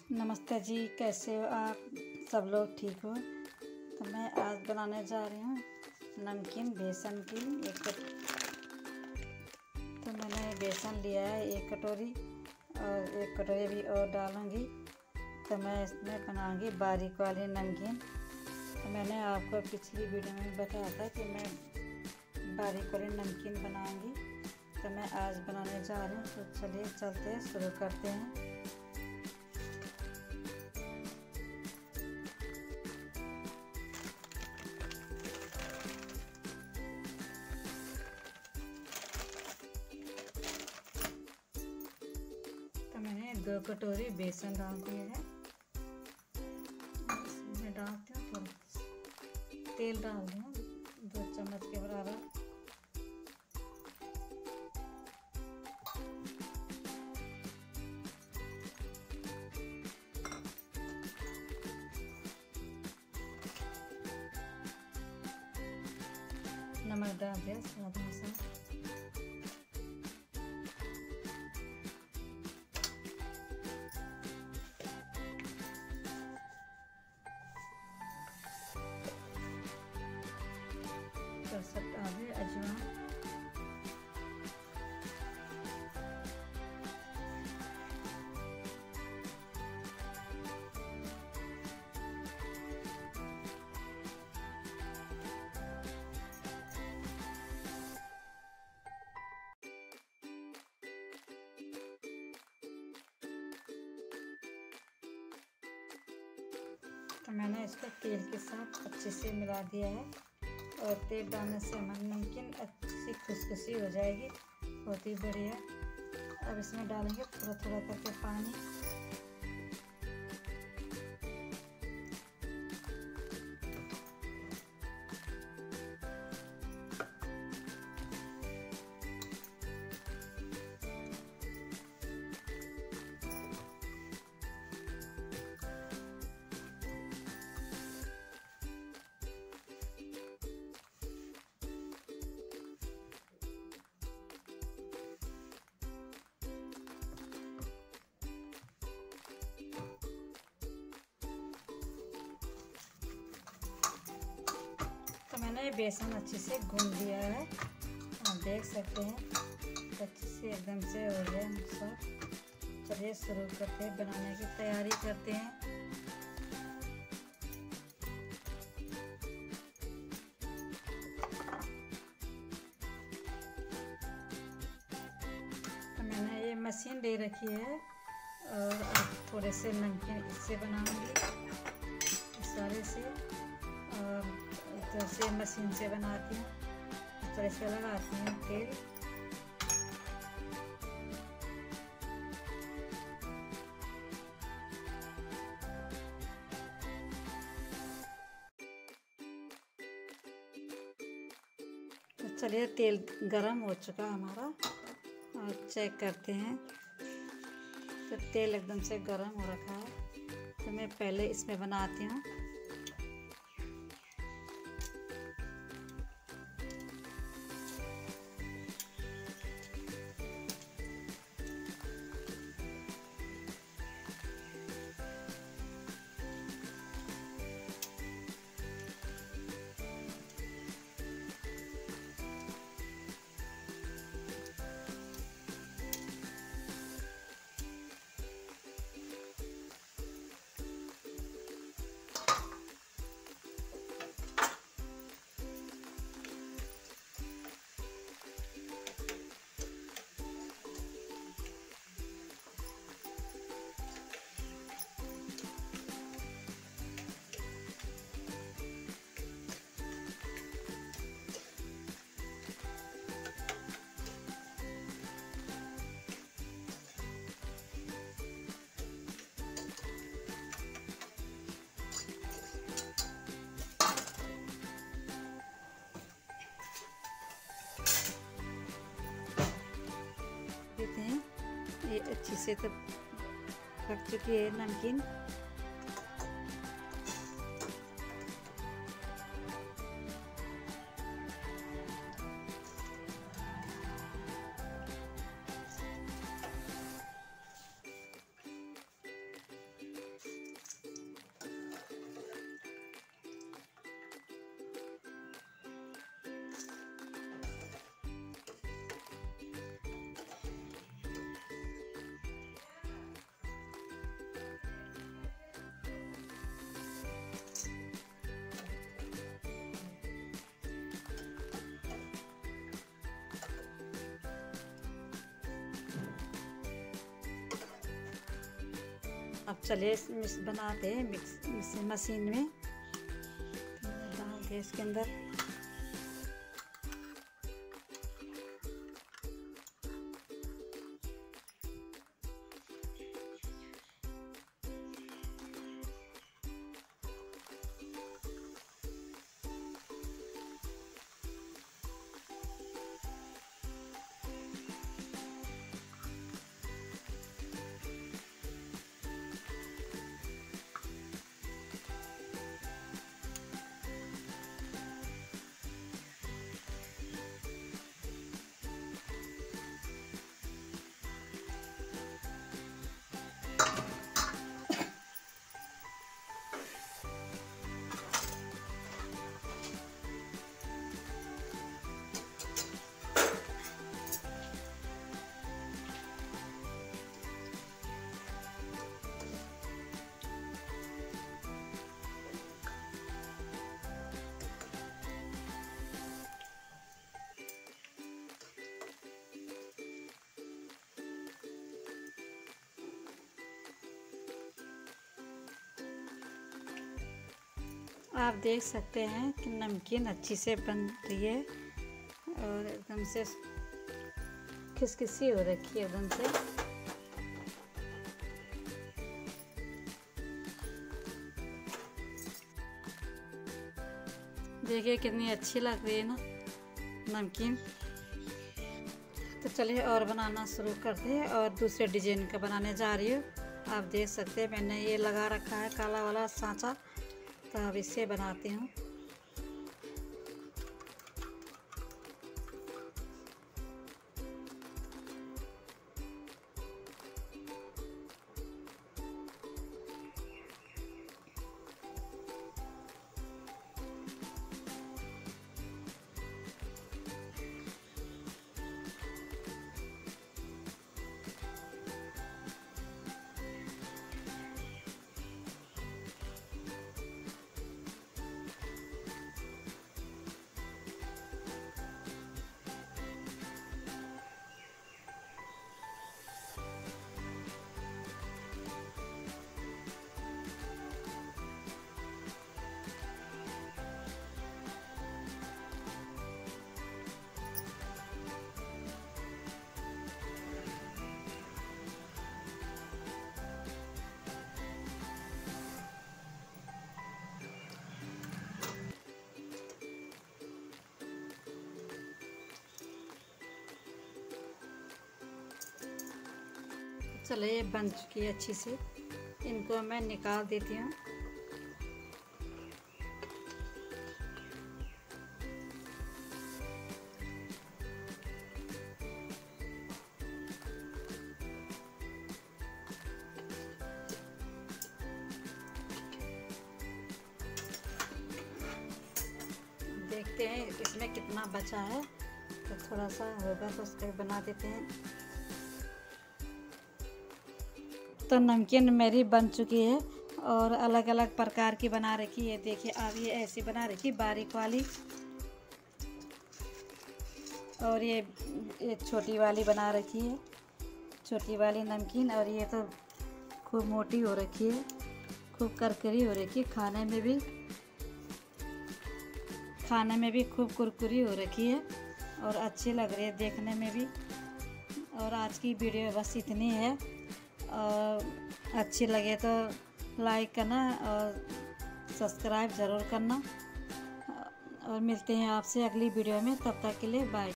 नमस्ते जी, कैसे हो आप सब लोग? ठीक हो? तो मैं आज बनाने जा रही हूँ नमकीन बेसन की तो मैंने बेसन लिया है 1 कटोरी और 1 कटोरी भी और डालूँगी। तो मैं इसमें बनाऊँगी बारीक वाली नमकीन। तो मैंने आपको पिछली वीडियो में बताया था कि मैं बारीक वाली नमकीन बनाऊँगी। तो मैं आज बनाने जा रही हूँ। तो चलिए चलते हैं, शुरू करते हैं। मैंने 2 कटोरी बेसन डाल दिए हैं। इसमें डालती हूँ थोड़ा तेल डाल दूँ 2 चम्मच के बराबर। नमक डाल दिया स्वाद अनुसार। सब डाल दिए अजवाइन। तो मैंने इसको तेल के साथ अच्छे से मिला दिया है और तेल डालने से हमारी नमकीन अच्छी खुशखुशी हो जाएगी, बहुत ही बढ़िया। अब इसमें डालेंगे थोड़ा थोड़ा करके पानी। तो मैंने बेसन अच्छे से गूंद लिया है, आप देख सकते हैं अच्छे से एकदम से हो गया सब। चलिए शुरू करते हैं, बनाने की तैयारी करते हैं। तो मैंने ये मशीन ले रखी है और अब थोड़े से नमकीन इससे बनाऊंगी इस सारे से। और तो से मशीन से बनाती हूँ, इस तरह से लगाती हूँ तेल। तो चलिए तेल गरम हो चुका हमारा और चेक करते हैं। तो तेल एकदम से गरम हो रखा है। तो मैं पहले इसमें बनाती हूँ। देते हैं ये अच्छी से तो पक चुकी है नमकीन। अब चलिए बनाते हैं मिक्स मशीन में। डाल के इसके अंदर आप देख सकते हैं कि नमकीन अच्छी से बन रही है और एकदम से खिसखिसी हो रखी है एकदम से। देखिए कितनी अच्छी लग रही है ना नमकीन। तो चलिए और बनाना शुरू करते हैं और दूसरे डिजाइन का बनाने जा रही हूँ। आप देख सकते हैं मैंने ये लगा रखा है काला वाला सांचा, तो अब इससे बनाती हूँ। चलो ये बन चुकी है अच्छी से, इनको मैं निकाल देती हूँ। देखते हैं इसमें कितना बचा है, तो थोड़ा सा होगा तो उसको बना देते हैं। तो नमकीन मेरी बन चुकी है और अलग अलग प्रकार की बना रखी है। देखिए अब ये ऐसी बना रखी बारीक वाली, और ये छोटी वाली बना रखी है, छोटी वाली नमकीन। और ये तो खूब मोटी हो रखी है, खूब करकरी हो रखी है, खाने में भी खूब कुरकुरी हो रखी है और अच्छी लग रही है देखने में भी। और आज की वीडियो बस इतनी है, और अच्छी लगे तो लाइक करना और सब्सक्राइब ज़रूर करना। और मिलते हैं आपसे अगली वीडियो में, तब तक के लिए बाय।